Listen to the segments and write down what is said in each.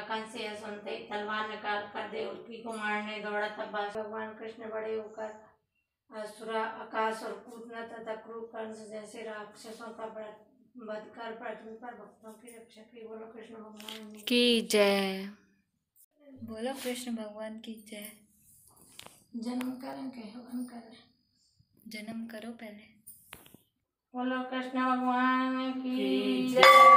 कंस यह सुनते ही तलवार निकाल कर देवकी को मारने दौड़ा। तब भगवान कृष्ण बड़े होकर आकाश और कूदना तथा क्रूर कंस जैसे राक्षसों का वध कर पृथ्वी पर भक्तों की रक्षा की। बोलो कृष्ण भगवान की जय। बोलो कृष्ण भगवान की जय। जन्म करें के हवन करें? जन्म करो पहले। बोलो कृष्ण भगवान की जय।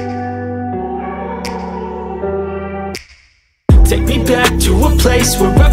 Take me back to a place where I